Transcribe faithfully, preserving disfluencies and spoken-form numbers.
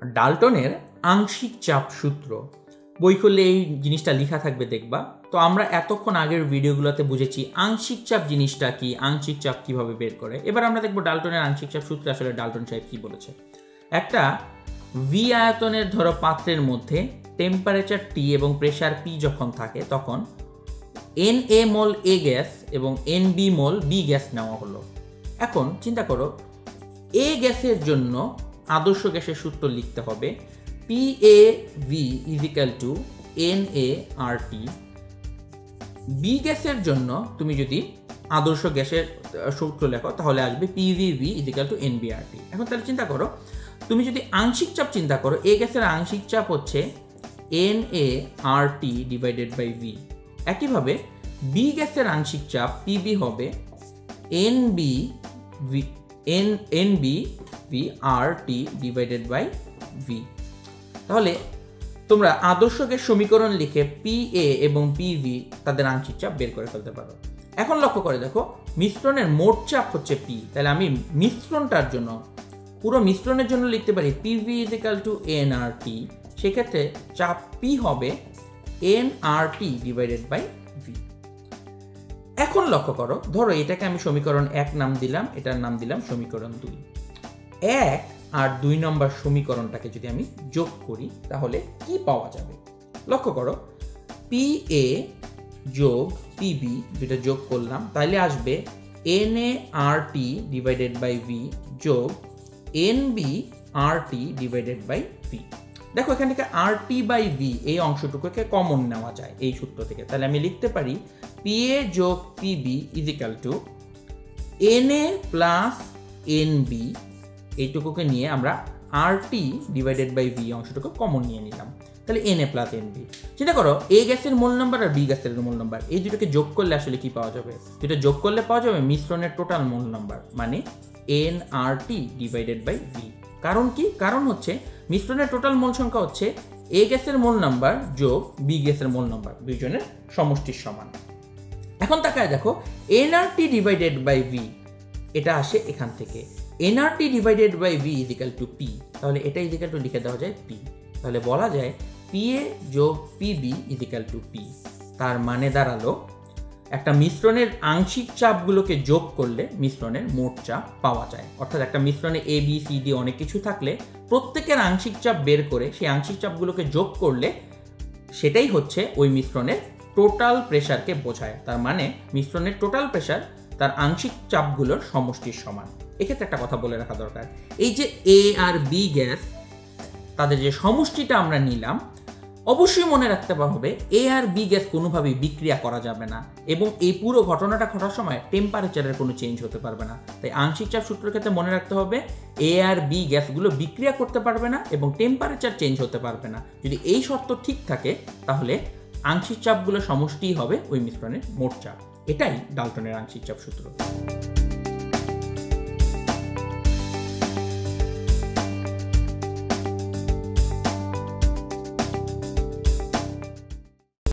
ডাল্টনের আংশিক চাপ সূত্র। বই খুললে এই জিনিসটা লেখা থাকবে দেখবা। তো আমরা এতক্ষণ আগের ভিডিওগুলোতে বুঝেছি আংশিক চাপ জিনিসটা কি, আংশিক চাপ কিভাবে বের করে। এবার আমরা দেখব ডাল্টনের আংশিক চাপ সূত্রে আসলে ডাল্টন সাহেব কি বলেছে। একটা ভি আয়তনের ধরো পাত্রের মধ্যে টেম্পারেচার টি এবং প্রেসার পি যখন থাকে তখন N A mole A gas এবং N B mole B gas নেওয়া হলো। এখন চিন্তা করো, এ গ্যাসের জন্য আদর্শ গ্যাসের সূত্র লিখতে হবে P A V is equal to N A R T. B গ্যাসের জন্য তুমি যদি আদর্শ গ্যাসের সূত্র লেখো তাহলে আসবে P V V is equal to N B R T. এখন তাহলে চিন্তা করো, তুমি যদি আংশিক চাপ চিন্তা করো, এ গ্যাসের আংশিক চাপ হচ্ছে N A R T divided by V. একইভাবে বি গ্যাসের আংশিক চাপ পিবি হবে N B V N N B V R T divided by V. তাহলে তোমরা আদর্শ গ্যাস সমীকরণ লিখে পি এ এবং পি ভি তাদের আংশিক চাপ বের করে ফেলতে পারো। এখন লক্ষ্য করে দেখো, মিশ্রণের মোট চাপ হচ্ছে পি, তাহলে আমি মিশ্রণটার জন্য পুরো মিশ্রণের জন্য লিখতে পারি P V is equal to N R T. সেক্ষেত্রে চাপ পি হবে N R T divided by V. এখন লক্ষ্য করো, ধরো এটাকে আমি সমীকরণ এক নাম দিলাম, এটার নাম দিলাম সমীকরণ দুই। এক আর দুই নম্বর সমীকরণটাকে যদি আমি যোগ করি তাহলে কি পাওয়া যাবে? লক্ষ্য করো, পি এ যোগ পিবি দুইটা যোগ করলাম, তাহলে আসবে N A R T divided by V যোগ N B R T divided by V. দেখো এখান থেকে আর টি বাই ভি এই অংশটুকুকে কমন নেওয়া যায় এই সূত্র থেকে। তাহলে আমি লিখতে পারি পি এ যোগ PB is equal to N A plus N B, এইটুকুকে নিয়ে আমরা R T divided by V অংশটুকু কমন নিয়ে নিলাম। তাহলে N A plus N B. চিন্তা করো, এ গ্যাসের মোল নাম্বার আর বি গ্যাসের মোল নাম্বার এই দুটোকে যোগ করলে আসলে কি পাওয়া যাবে? যেটা যোগ করলে পাওয়া যাবে মিশ্রণের টোটাল মোল নাম্বার, মানে N R T divided by V. কারণ কি? কারণ হচ্ছে মিশ্রণের টোটাল মোল সংখ্যা হচ্ছে এ গ্যাসের মোল নাম্বার যোগ বি গ্যাসের মোল নাম্বার, দুইজনের সমষ্টির সমান। এখন তাকায় দেখো, N R T divided by V এটা আসে এখান থেকে, N R T divided by V is equal to P. তাহলে এটা ইজ ইকাল টু লিখে দেওয়া যায় পি। তাহলে বলা যায় পি এ যোগ PB is equal to P. তার মানে দাঁড়ালো একটা মিশ্রণের আংশিক চাপগুলোকে যোগ করলে মিশ্রণের মোট চাপ পাওয়া যায়। অর্থাৎ একটা মিশ্রণে এ বি সি ডি অনেক কিছু থাকলে প্রত্যেকের আংশিক চাপ বের করে সেই আংশিক চাপগুলোকে যোগ করলে সেটাই হচ্ছে ওই মিশ্রণের টোটাল প্রেশারকে বোঝায়। তার মানে মিশ্রণের টোটাল প্রেশার তার আংশিক চাপগুলোর সমষ্টির সমান। এক্ষেত্রে একটা কথা বলে রাখা দরকার, এই যে এ আর বি গ্যাস তাদের যে সমষ্টিটা আমরা নিলাম, অবশ্যই মনে রাখতে হবে এ আর বি গ্যাস কোনোভাবেই বিক্রিয়া করা যাবে না এবং এই পুরো ঘটনাটা ঘটার সময় টেম্পারেচারের কোনো চেঞ্জ হতে পারবে না। তাই আংশিক চাপ সূত্রের ক্ষেত্রে মনে রাখতে হবে এ আর বি গ্যাসগুলো বিক্রিয়া করতে পারবে না এবং টেম্পারেচার চেঞ্জ হতে পারবে না। যদি এই শর্ত ঠিক থাকে তাহলে আংশিক চাপগুলো সমষ্টিই হবে ওই মিশ্রণের মোট চাপ। এটাই ডাল্টনের আংশিক চাপ সূত্র।